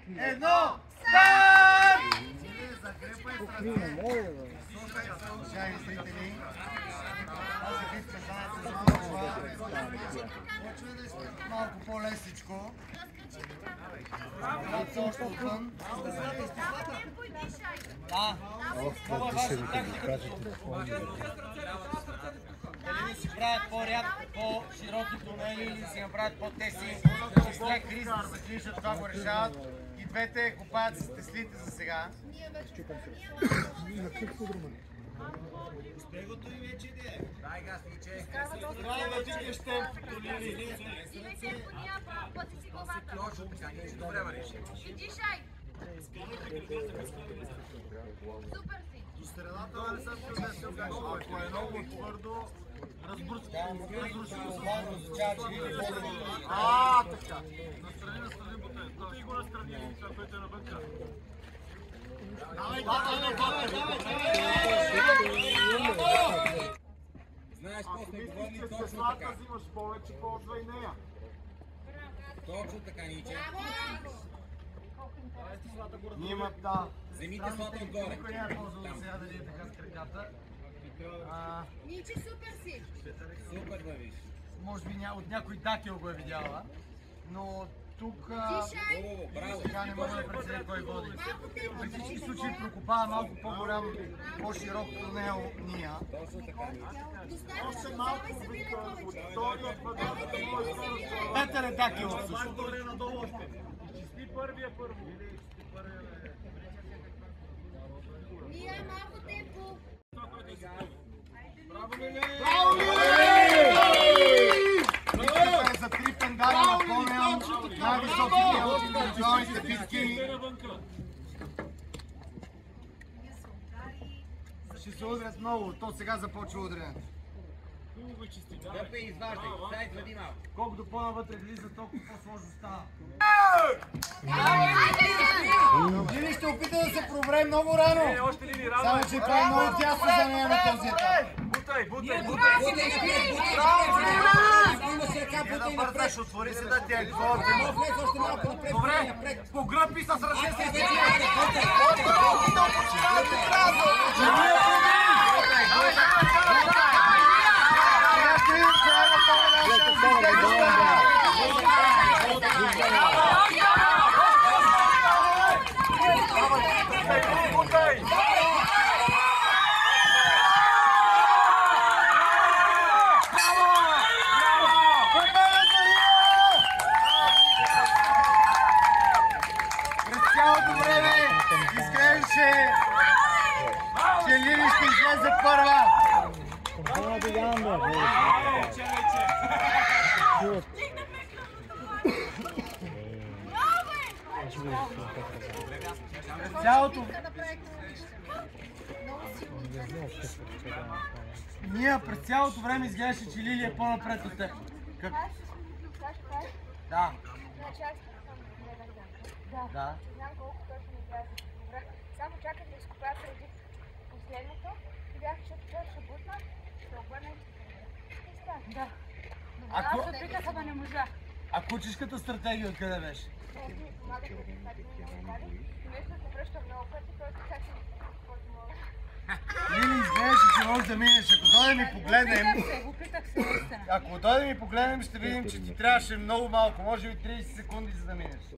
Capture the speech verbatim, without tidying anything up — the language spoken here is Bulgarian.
едно, старт! Уважаеми зрители, тази битка заедно с малко почва да е малко по-лесничко. Това са още отвън. Да. Много важна техника. Дали да си правят по-рядко, по-широки тунели или да си направят по-тесни, и след криз да се движат, това го решават. И двете копаят с теслите за сега. Спрегото и вече иде. Дай газ, ниче. Трябва да ти ще потолили. Точно така, ниче добре вървиш. Супер си! До средата не съм се ако е много твърдо, разбръскам. А, така. Настрани, настрани бутен. Бутен го настрани, това, което е навънка. Давай, давай, давай, давай! Знаеш, какво сме говорили Ако точно мислиш, че така. взимаш повече, ползвай нея. Точно така, ниче. Нимат, да. Вземите слата отгоре. Никой няма ползва да сега да е така с краката. Ничи, супер си! Супер вървиш. Може би от някой дакел го е видяла, но тук Хубаво, браво. сега не мога да преценя кой води. При всички случаи прокопава малко по-голям, по-широк тунел ния. Точно така, ниче. Още малко вика от втория път, да може да разговаря. Петър е дакел всъщност. Горе надолу още. Чисти първия първо. Или чисти първия. Ния, малко темпо! Браво, Лили! Битката е за три пендали на Понел, най-високите от индивидуалните битки. Ще се удрят много, то сега започва удрянето. Дърпай, изваждай. Дай, извади малко. Колкото по-навътре влиза, толкова по-сложно става. Лили ще опита да се пробре много рано. Само че прави много тясно за нея на този етап. Бутай, бутай, Бутай напред, бутай напред. Ако имаш ръка, бутай напред. отвори се да ти е твоя. Едно влез още малко напред, бутай напред. По гръб и с ръце Още се вече айде, бутай. През цялото време изглеждаше, че Лили ще излезе първа. През цялото... Ние през цялото време изглеждаше, че Лили е по-напред от теб. Как? Да. Да. Знам колко точно ми трябва да се добре. Само чаках да изкопая преди последното и бях, защото той ще бутна, ще обърна и ще стане. Да. Ако, Аз се опитах, ама не можах. а кучешката стратегия откъде беше? Ти ми помагах да се стане много пари. И вместо да се връща много пъти, той така си каквото мога. Лили изглеждаше, че може да минеш. Ако дойдем и погледнем, Опитах се, наистина. ако дойдем и погледнем, ще видим, че ти трябваше много малко, може би трийсет секунди, за да минеш.